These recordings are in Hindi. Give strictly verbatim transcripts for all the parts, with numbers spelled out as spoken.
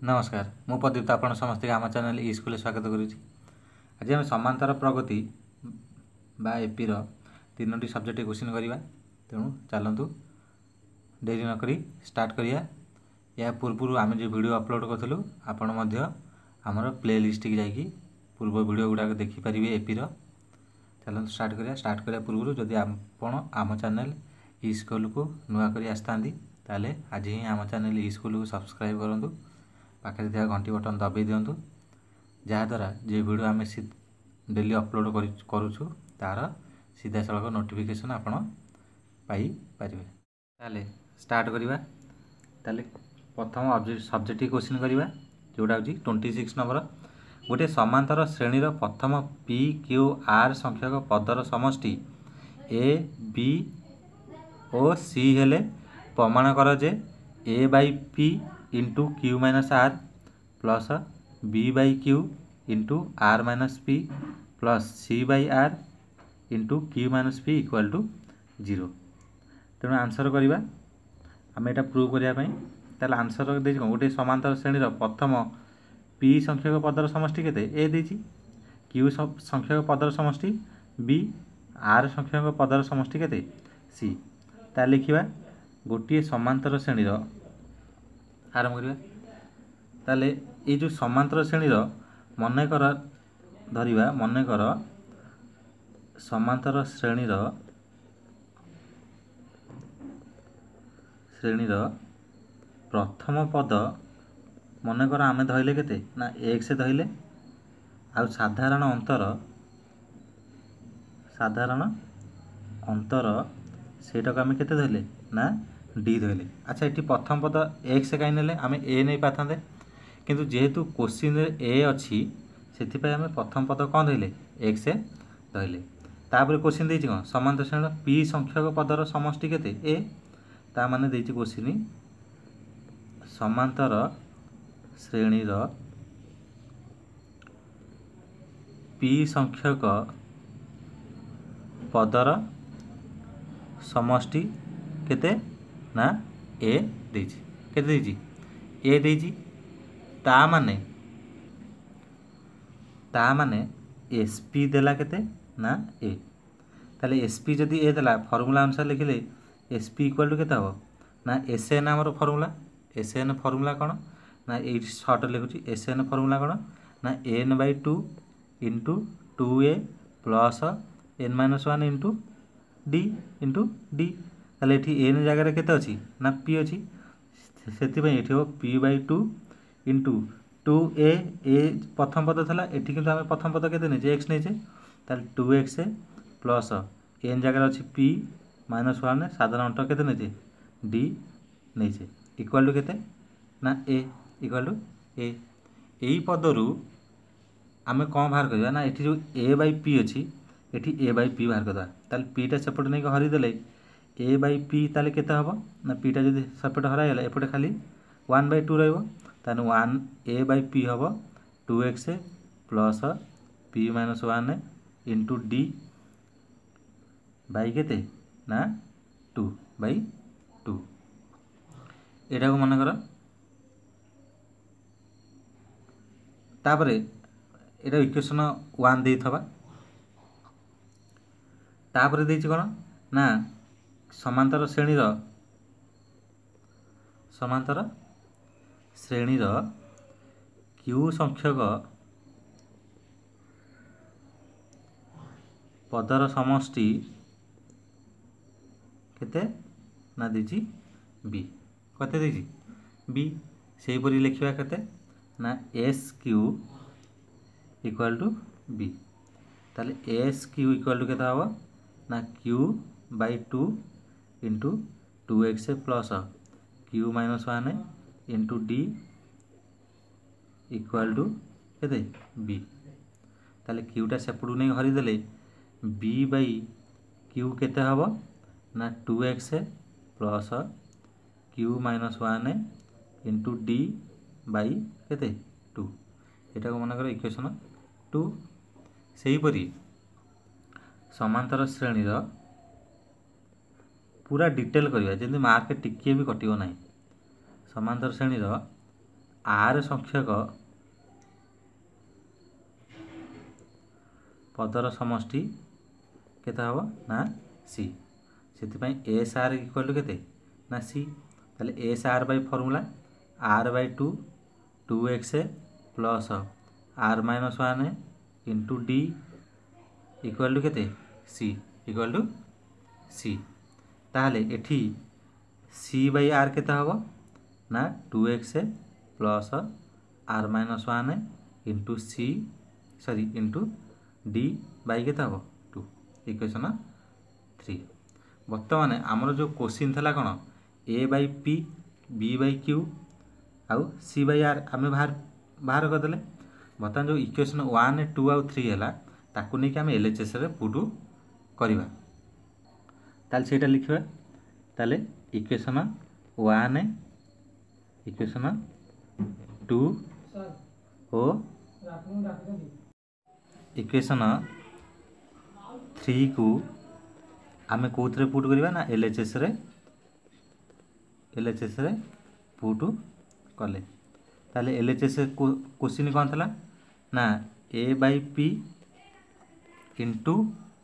नमस्कार मु प्रदीप आपण समस्त आम चैनल ई स्कूल स्वागत करुच्ची। आज आम समांतर प्रगति बा एपी रो तीनोटी सब्जेक्ट क्वेश्चन करवा। तेणु चलतु देरी नक स्टार्ट करिया। या पूर्व आम जो वीडियो अपलोड करूँ आपण आमर प्ले लिस्ट की जाकि पूर्व वीडियो गुड़ाक देखिपारे एपी रो। चलतु स्टार्ट करिया। स्टार्ट करिया पूर्व जदि आपण आम चैनल ई स्कूल को नुआ करी आसता ताले आज ही आम चैनल ई स्कूल को सब्सक्राइब करूँ। पाखे थी घंटी बटन दबाई दिंतु जहाँद्वारा जो वीडियो आम डेली अपलोड करुचु तार सीधा सड़क नोटिफिकेशन आपण पाई पारिबे। ताले स्टार्ट करिबा। ताले प्रथम सब्जेक्ट क्वेश्चन करिबा जोड़ा होची छब्बीस नंबर। गोटे समांतर श्रेणीर प्रथम पी क्यू आर संख्यक पदर समष्टि ए बी ओ सी हेले प्रमाण कर जे a by p into q minus r plus b by q into r minus p plus c by r into q minus p equal to zero. तेणु आंसर करवा आम यहाँ प्रूव करने ताल आंसर दे गोटे समांतर श्रेणीर प्रथम पी संख्यक पदर समष्टि केते ए देछि, क्यू संख्यक पदर समष्टि बी, आर संख्यक पदर समष्टि केते सी। ताल लिखिबा गोटे समांतर श्रेणीर आरंभ करिबा। ताले ये जो समांतर श्रेणीर मनकर धरिबा मनकर समांतर श्रेणीर श्रेणीर प्रथम पद मनकर आमे धइले केते ना एक्स धइले आ साधारण अंतर साधारण अंतर सेटा आमे केते धइले ना डी धइले। अच्छा ये प्रथम पद एक्स कहीं नेले आमे ए नहीं पाते किंतु जेहेतु क्वेश्चन ए अच्छी से आम प्रथम पद कौन धइले एक्स धइले। तापर क्वेश्चन देछि कौन समांतर श्रेणी पी संख्यक पदर समष्टि केते ए ता माने देछि क्वेश्चन समांतर श्रेणीर पी संख्यक पदर समष्टि केते ना ए देछि केते देछि ए देछि ता माने ता माने एसपी देला केते ना ए। ताले एसपी जदि ए देला फॉर्मूला अनुसार लिखिले एसपी इक्वल टू केते हबो ना एसएन हमर फॉर्मूला एसएन फॉर्मूला कोन ना ए शॉर्ट लिखुची एसएन फॉर्मूला कोन ना n by two into two a plus n minus one into d into d. ताले एठी एन जगह केते अछि ना पी अछि सेति पई एठी हो p by two into two a a प्रथम पद थला एठी किंतु हमें प्रथम पद केते नेजे एक्स नेजे ताले टू एक्स प्लस एन जगह अछि पी माइनस वन साधारण अंतर केते नेजे डी नेजे इक्वल टू केते ना ए इक्वल टू ए। एई पदरु आमे कोन बाहर करबा ना एठी जो ए बाय पी अछि एठी ए बाय पी बाहर करबा। ताले पी टा सेपट नै हरि देले ए बाई पी ताले केते हबो ना पीटा जदि सेपट हराई गला एपटे खाली वन बाई टू रहिबो ताने वन ए बाई पी हबो two x plus p minus one into d by केते ना टू बाई टू। एटा को मन कर तापरे एटा इक्वेशन वन दे थबा तापरे देछि कोन ना समांतर श्रेणीर समांतर श्रेणीर क्यू संख्यक पदर समष्टि केते ना देछि बी कते देछि बी सेही परि लिखिबा केते ना s q equal to b. ताले एस क्यू इक्वल टू केते हबो ना q by two into two x plus q minus one into d equal to केते बी। ताले क्यूटा सेपटू नहीं हरिदेले बी बाई क्यू केते हबो ना two x plus q minus one into d by केते टू। एटा को मन कर इक्वेशन टू। सेही परी समांतर श्रेणीर पूरा डिटेल करवा जमी मार्क टिके भी कटो ना समांतर श्रेणीर आर संख्यक पदर समष्टि केते हबो ना सी सेतिपई एस आर इक्वल टू केते ना सी ताले s r by formula r by two two x plus r minus one into d equal to केते सी इक्वल टू सी ताहले एठी सी बाय आर केते हबो ना two x plus r minus one into c sorry into d by केते हबो टू इक्वेशन थ्री बर्तमान आमर जो क्वेश्चन थला कौन a by p b by q आउ सी बाय आर आम बाहर बाहर करदे बर्तमान जो इक्वेशन वन टू आउ थ्री है ताकू नहीं आम एल एच एस पुट करवा ताल से लिखा ताले इक्वेशन वन इक्वेशन टू ओ इक्वेशन थ्री को आम कौन पुट करवा ना L H S L H S put कले ताले एल एच एस क्वेश्चन कौन था ना a by p into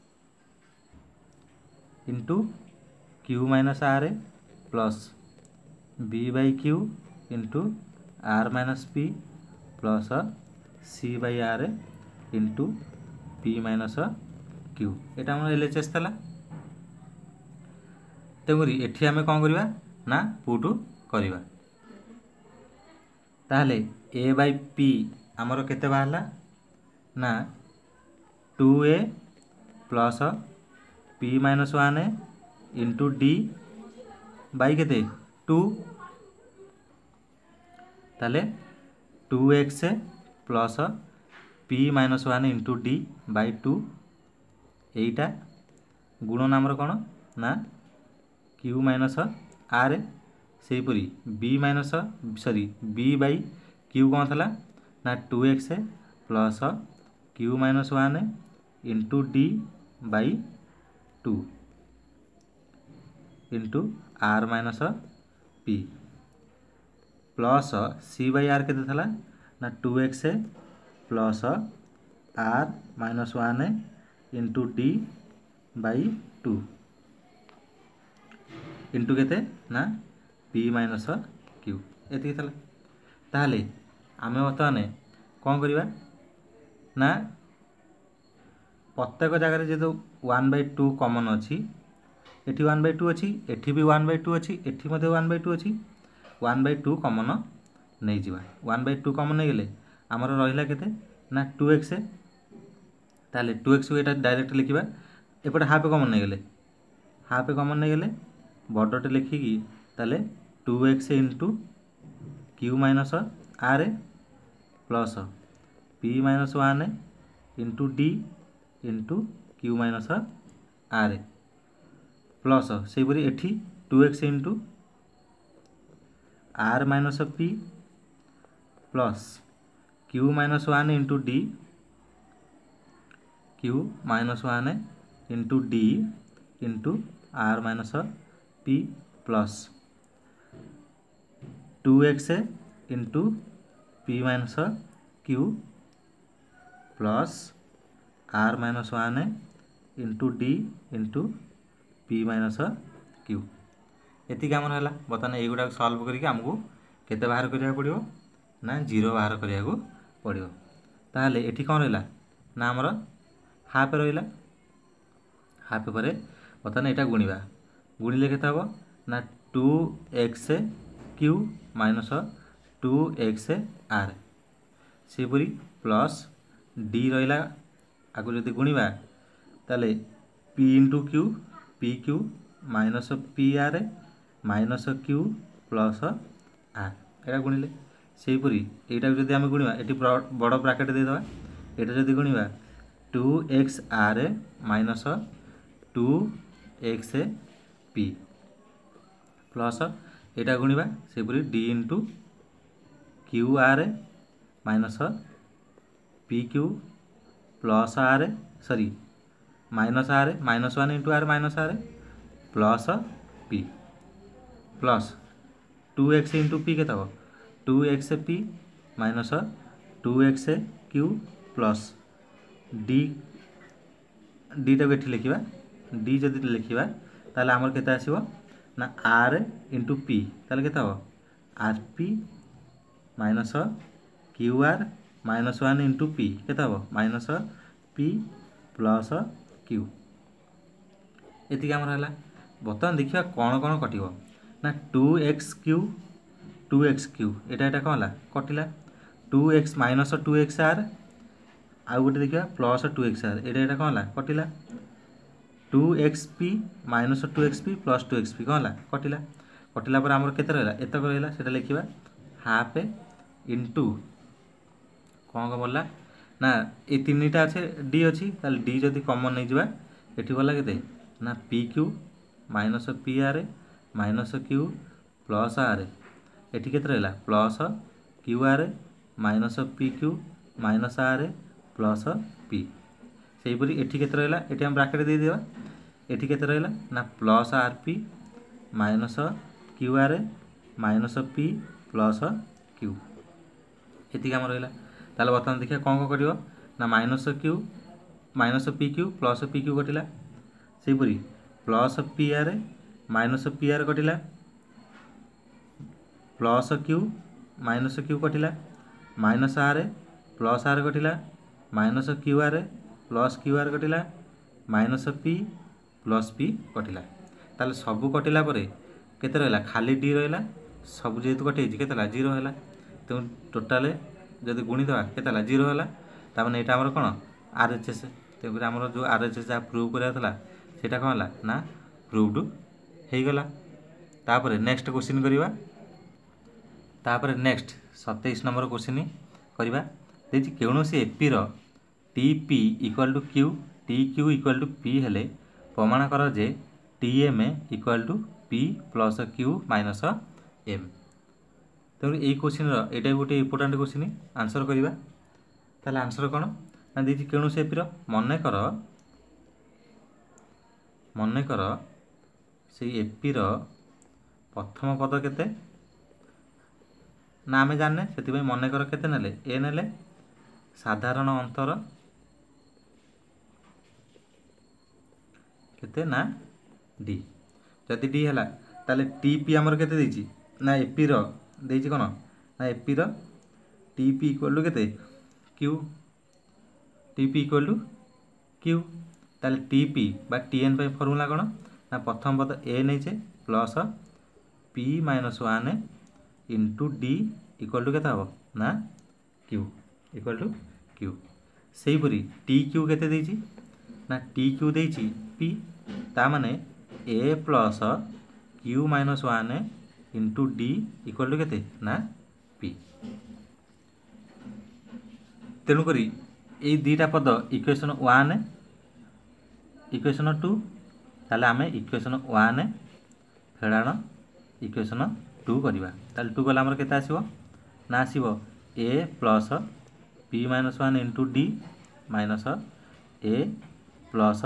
into q minus r plus b by q into r minus p plus c by r into p minus q एटा हम एल एच एस था तेमरी एठी आम कौन करवा ना पुट करवा ताहले ए बाय पी आमर केते बाहरला ना two a plus p minus one into d by केते टू ताले two x plus p minus one into d by two एटा गुणन आमर कौन ना क्यू माइनस आर सेहीपरी b minus sorry b by q कौन था ना two x plus q minus one into d by two into r minus p plus c by r केते थला ना two x plus r minus one into d by two into केते ना पी माइनस क्यू एति थला ताहले आमे बर्तमान कौन करवा ना प्रत्येक जगह जो वन बाय टू कॉमन अच्छी एठी वन बाय टू अच्छी एठी भी वन बाय टू अच्छी एठी मध्य वन बाय टू अच्छी वन बाय टू कॉमन नहीं जावा वन बाय टू कॉमन नहीं गले आमर रहिला केते ना टू एक्स ताले टू एक्स को एटा डायरेक्ट लिखिबा एपटे हाफ कॉमन नहीं गले हाफ कॉमन नहीं गले बड़टे लिखिकी ताले two x into q minus r plus p minus one into d into q minus r plus से एठी two x into r minus p plus q minus one into d q minus one into d into r minus p plus two x into p minus q plus r minus one into d into p minus q एति आमर है बर्तमान युवा सल्व करके आमको केते बाहर करिया पड़ियो ना जीरो बाहर करिया को पड़ियो ताहले एठी कौन रहिला ना आमर हाफ रहिला हाफ पर बर्तमान एटा गुणिबा गुणिले केते हबो ना two x q minus two x r सेपरी प्लस डी रहिला आगु जदि गुणिबा ताले p into q p q minus p r minus q plus r एटा गुणिले सेहीपरी एटा जदि आम गुणिबा एटी बड़ ब्राकेट दे दवा एटा जदि गुणिबा two x r minus two x p plus एटा गुणिबा सेहीपरी d into q r minus p q plus r sorry minus r minus one into r minus r plus p plus two x into p के two x p minus two x q plus d d टाक ये लिखा डी जदि लिखा ताले आमर केते आसीबो ना आर इंटू पी ताले केते हो r p minus q r minus one into p केते हो माइनस पी प्लस क्यू एति आमर हला। बर्तमान देखिए कौन कौन कटिबो ना two x q two x q एटा एटा कौन हला कटिला two x minus two x r आउ गोटे देखिए प्लस टू एक्स आर एटा एटा कौन हला कटिला two x p minus two x p plus two x p कौन हला कटिला कटिला पर आमर केते रहला एतक रहला सेटा लिखिबा हाफ इंटू कौन कौन बोलला ना ये तीनटा अच्छे डी अच्छी ताले डी जदि कॉमन नहीं जावा एठी बोला केते ना p q minus p r minus q plus r एठी केते रहला plus q r minus p q minus r plus p सेहीपरि एठी केते रहला एठी हम ब्रैकेट दे देबा एठी केते रहला ना plus r p minus q r minus p plus q एति काम रहला। ताले बर्तमान देखिए कौन कौन करियो ना minus q minus p q plus p q कटिला सेहीपरि plus p r minus p r कटिला प्लस क्यू माइनस क्यू कटिला माइनस आर प्लस आर कटिला minus q r plus q r कटिला माइनस पी प्लस पी कटिला ताले सबू कटिला परे केते रहला खाली डी रहला सब जेतु कटि केते ला जीरो हैला तो टोटाल जदि गुणी दवा केते ला जीरो हैला ता माने एटा हमर कोन आरएचएस ते पर हमर जो आरएचएस जा प्रूव करिया थला सेटा कोन हला ना प्रूव्ड हे गला। तापर नेक्स्ट क्वेश्चन करिवा तापर नेक्स्ट सत्ताईस नंबर क्वेश्चन करिवा देछि केउनोसी एपी रो t p equal to q t q equal to p हेले प्रमाण कर जे t m equal to p plus q minus m तेणु यही क्वेश्चन यहाँ गोटे इम्पोर्टाट क्वेश्चन आंसर करवा ताले आंसर कौन ना दी कौन से एपी मन कर मन कर से एपी प्रथम पद केते ना आम जाने से मन कर केते नेले ए नेले साधारण अंतर केते ना डी जदि डी है ताले टीपी आमर केते देछि ना एपी रो देछि कोन ना एपी रो टीपी इक्वल टू केते q t p equal to q ताले टीपी बा टीएन पे फॉर्मूला कोन ना प्रथम पद ए नै छे plus p minus one into d equal to केते हबो ना क्यू इक्वल टू क्यू सेहीपरि टी क्यू केते देछि ना टी क्यू देछि पी ता माने a plus q minus one into d equal to केते ना पी तेणुक ये दुईटा पद इक्वेशन वन इक्वेशन टू ताले आमे इक्वेशन वन फेड़ाण इक्वेशन टू करवा ताले टू गला केते आसीबो ना आसीबो a plus p minus one into d minus a plus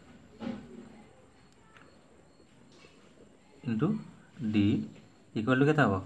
into d equal to केते हबो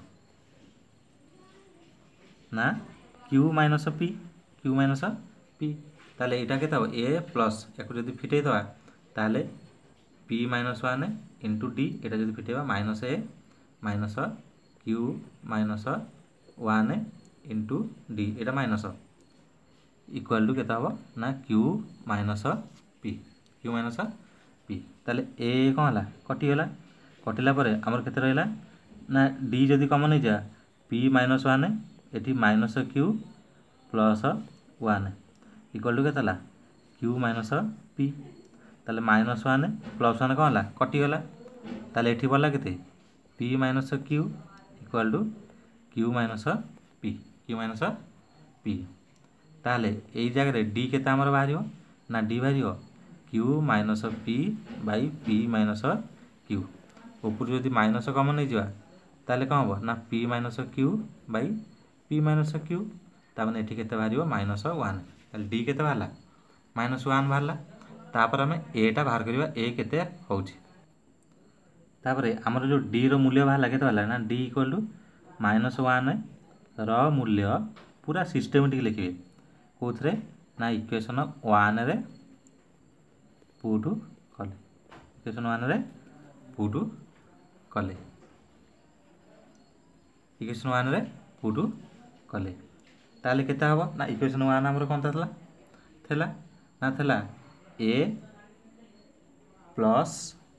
ना q minus p q minus p ताले एटा केते हबो ए प्लस याकु जदि फिटै दवा ताले p minus one into d एटा जदि फिटेबा minus a minus q minus one into d एटा माइनस इक्वल टू केते हबो ना q minus p q minus p ताले ए कोन हला कटि गला कटिला परे हमर केते रहला ना डी जदि कॉमन हो जा पी माइनस वन एटी minus q plus one equal to केते क्यू माइनस पी ताले माइनस वन प्लस वन कौन है कटिगला ताले एठी बोला केते p minus q equal to q minus p q minus p ताले एई जगह रे डी केते हमर बाहरियो ना डी बाहरियो q minus p by p minus q ऊपर जदि माइनस कॉमन नहीं जावा ताले कौन हम ना p minus q by p minus q ताने एठी केते बाहरियो माइनस वन ताले डी केते बाहरला माइनस वन बाहरला तापर हमें एटा बाहर करवा ए केते होउची तापर हमर जो डी रो मूल्य बाहरला केते बाहरला ना d equal to minus one र मूल्य पूरा सिस्टेमेटिक लिखिए कौन ना इक्वेशन वन रे पुट कले इक्वेशन वन रे पुट कले इक्वेशन वन रे पुट कले ताले केता हबो ना इक्वेशन वन हमर कोनता थला थला ना थला a plus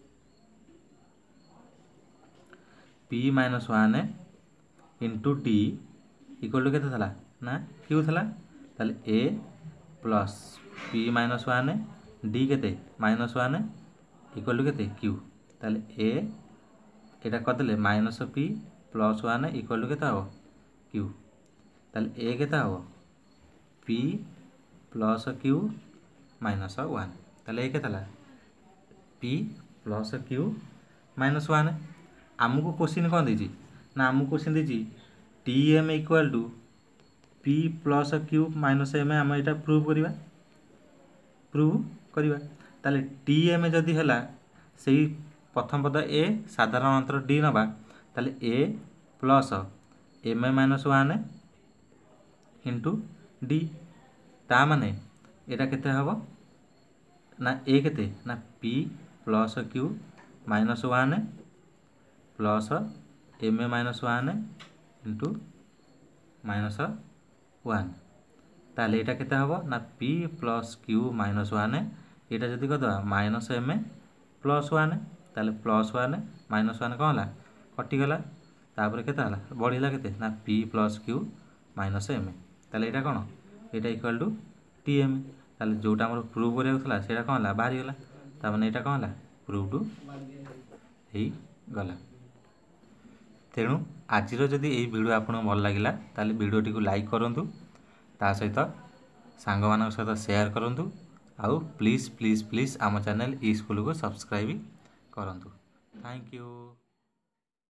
p minus one into d equal to केते थला ना q थला ताले a plus p minus one d केते माइनस वन इक्वल टू केते q ताले a एटा करदेले minus p plus one equal to केते हबो q ताले a केते हबो p plus q minus one ताले a केते थला p plus q minus one आमको क्वेश्चन कौन दीजिए ना आमको क्वेश्चन दीजिए T m equal to p plus q minus m आम यहाँ प्रूव करवा प्रूव करवा ताले टी एम जदि है से प्रथम पद ए साधारण अंतर डी नवा ताले a plus m minus one into d ता माने एटा केते हबो ना ए केते ना p plus q minus one plus m a minus one into minus one ताले एटा केते हबो ना p plus q minus one एटा जदि करदवा minus m a plus one ताले प्लस वन माइनस वन कौन है कटिगला तापर केते हला बढ़िला केते ना p plus q minus m ए ताले एटा कौन एटा इक्वल टू टी एम ताले जोटा हमर प्रूव करिया थला सेटा कौन हला बाहरी गला ता माने एटा कौन हला प्रूव टू हेई गला तेणु आज जदि ये वीडियो आपको भल लगे ताले वीडियो को लाइक करूँ ता सहित सांग मान सहित शेयर करूँ आउ प्लीज प्लीज प्लीज आम चैनल ई स्कूल को सब्सक्राइब करूँ थैंक यू।